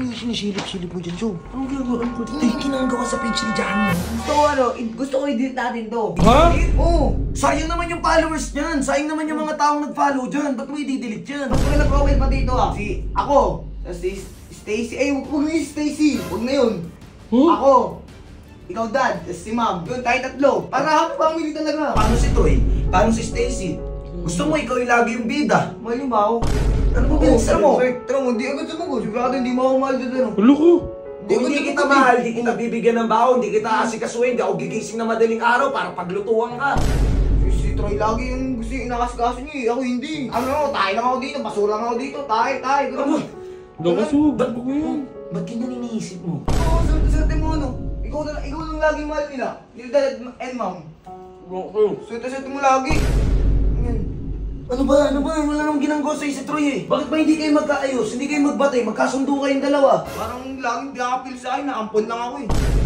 Ano yung sinisilip-silip mo dyan, Joe? Anong ginagawa? Ano yung ginagawa sa page ni Johnny? Gusto ko i-delete natin to. Ha? Oo! Sayang naman yung followers niyan! Sayang naman yung mga taong nag-follow dyan! Ba't mo i-delete yan? Mas maganda profile pa dito ah. Ako, si Stacy. Huwag na yung Stacy. Huwag na yun. Ako. Ikaw dad, si ma'am. Yun, tayo tatlo. Para happy family talaga. Paano si Troy? Paano si Stacy? Gusto mo ikaw yung lagi yung bida? Mahal ba ako? Ano mo pinagsasabi mo? Tara mo, hindi agad sumagot. Sigurado hindi mo ako mahal dito. Ulo ko. Kung hindi kita mahal, hindi kita bibigyan ng baon, hindi kita asikasuhin, hindi ako gigising na madaling araw para paglutuan ka. Si Troy lagi yung gusto yung inakasikaso niya eh. Ako hindi. Ano, tayo lang ako dito. Basura lang ako dito. Tayo. Ano? Nakasubok ko yan. Ba't ganyan iniisip mo? Oo, swerte mo ano. Ikaw lang laging mahal nila. Nila dad and mom. Swerte mo lagi. Yan. Ano ba? Wala namang ginagawa sa'yo si Troy eh. Bakit ba hindi kayo magkaayos? Hindi kayo magbatay? Magkasundo kayong dalawa? Parang laging nakapil sa akin na ampon lang ako eh.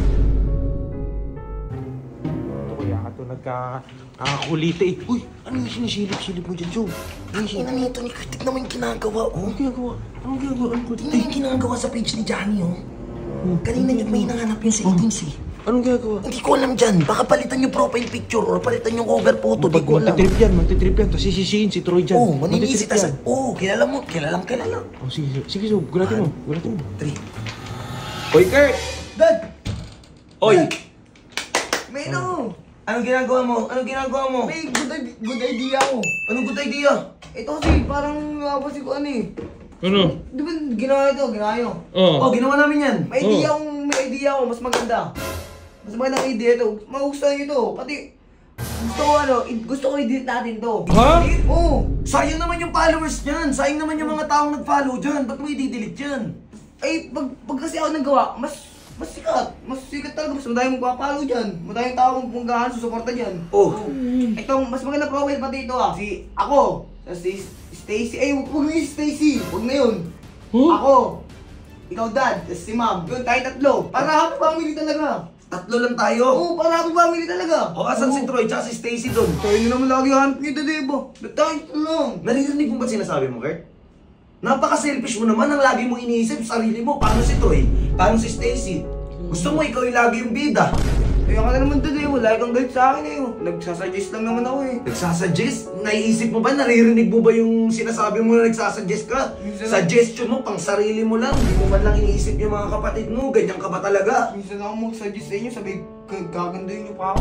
Ito kaya ka ito nagkakakulite eh. Uy, ano yung sinisilip-silip mo dyan, Joe? Ina nito ni Kritik naman yung ginagawa, oh. Anong ginagawa? Anong ginagawa? Tingnan yung ginagawa sa page ni Johnny, oh. Kanina niya may nanganap yung settings eh. Anong ginagawa? Hindi ko alam dyan. Baka palitan yung profile picture or palitan yung cover photo. Di ko alam. Magtitrip yan. Tapos sisisihin si Troy dyan. Oo, maninisip. Oo, kilala mo. Kilala. Oh, sige, so, gulatin mo. 3. Hoy, Kurt! Dad! Oy! May ano? Anong ginagawa mo? May good idea ako. Anong good idea? Ito kasi parang napapansin ko ano eh. Ano? Di ba ginawa nyo? Oh, ginawa namin yan. May idea ako, mas maganda. Mas magandang idea ito. Magustuhan nyo ito. Pati, gusto ko i-delete natin to. Ha? Oo. Sayang naman yung followers niyan. Sayang naman yung mga taong nag-follow dyan. Ba't mo i-delete yan? Ay, pag kasi ako nagawa, mas sikat. Mas sikat talaga. Mas madaming magpapalo dyan. Madaming tao magpunggahan, susuporta dyan. Oh. Itong mas maganda profile pa dito ah. Ako. Si Stacy. Huwag na yung Stacy. Huwag na yun. Ako. Ikaw dad, si ma'am. Yun, tayo tatlo. Para happy family talaga. Tatlo lang tayo. Oo, para happy family talaga. O, asan si Troy tsaka si Stacy doon? Tayo nyo naman lagi hanap nyo dito, diba? Tayo lang. Naririnig mo ba sinasabi mo, Kurt? Napaka-selfish mo naman ang lagi mo iniisip sa sarili mo. Paano si Troy? Paano si Stacy? Gusto mo ikaw yung lagi yung bida? Kaya ka na naman dito, wala kang galit sa akin eh. Nagsasuggest lang naman ako eh. Nagsasuggest? Naiisip mo ba? Naririnig mo ba yung sinasabi mo na nagsasuggest ka? Suggestion mo, pang sarili mo lang. Hindi mo man lang iniisip yung mga kapatid mo. Ganyan ka ba talaga? Minsan ako mag-suggest sa inyo, sabi, gagandahin nyo pa ako.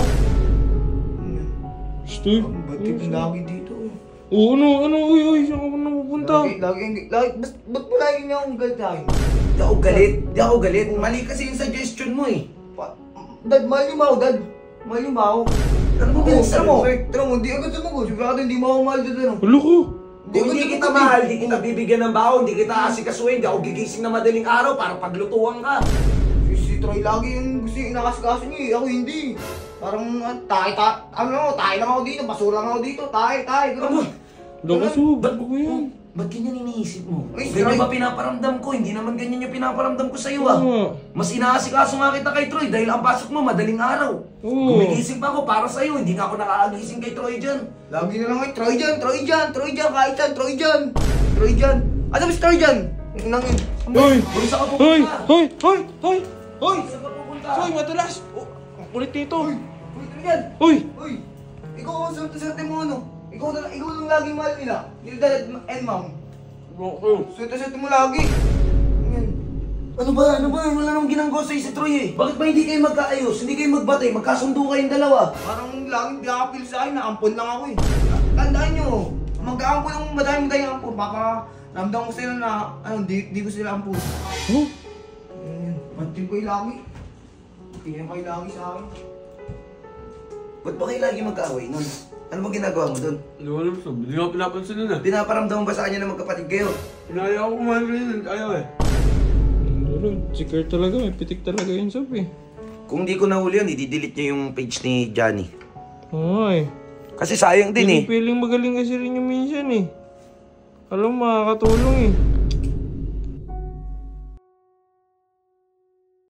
Steve? Ba't kayo lagi dito eh? Oo, uy, saan ka napupunta? Ba't mo lagi niya akong galit sa akin? Di ako galit. Mali kasi yung suggestion mo eh. Dad, mahal niyo ba ako, Dad? Mahal niyo ba ako? Ano mo pinagsasabi mo? Tara mo, hindi agad sumagot. Sigurado hindi mo ako mahal dito. Ulo ko. Kung hindi kita mahal, hindi kita bibigyan ng baon, hindi kita asikasuhin, hindi ako gigising na madaling araw para paglutuan ka. Si Troy lagi yung gusto yung inakasikaso niya eh. Ako hindi. Parang tayo lang ako dito. Basura lang ako dito. Tayo. Nakasubok ko yan. Ba't ganyan iniisip mo? Ay, Ganyan Troy. ba pinaparamdam ko? Hindi naman ganyan yung pinaparamdam ko sa'yo ah. Oo. Mas inaasikaso nga kita kay Troy dahil ang pasok mo madaling araw. Oo. Gumigising pa ako para sa'yo, hindi nga ako nakakagising kay Troy dyan. Lagi na lang kayo, Troy dyan, kahit saan, Troy dyan. Ano ba si Troy dyan? Nang yun. Hoy! Kung saan ka Hoy! pupunta? Hoy! Saan ka pupunta? Hoy, matulas! Oh, ang kulit nito. Uy, Troy dyan. Hoy! Uy, ikaw ang swerte mo ano? Ikaw lang laging mahal nila. Nila dad and mom. Swerte mo lagi. Yan. Ano ba? Wala namang ginagawa sa'yo si Troy eh. Bakit ba hindi kayo magkaayos? Hindi kayo magbatay? Magkasundo kayong dalawa? Parang laging nakapil sa akin na ampon lang ako eh. Tandaan nyo, mag-aampon lang madaming ampon. Baka ramdam ko sila na di ko sila ampon. Oh? Pantin ko yung lagi. Tingnan kayo lagi sa akin. Ba't ba kayo lagi magkaaway nun? Ano bang ginagawa mo dun? Hindi ko alam, Sob. Hindi nga pinapansin nun eh. Pinaparamdam mo ba sa kanya na magkapatid kayo? Pinaya ako kumain rin, ayaw eh. Ano, si Kurt talaga, may pitik talaga yun, Sob eh. Kung di ko nahuli yun, i-delete niya yung page ni Johnny. Oo eh. Kasi sayang din eh. Piling magaling kasi rin yung minsan eh. Alam mo, makakatulong eh.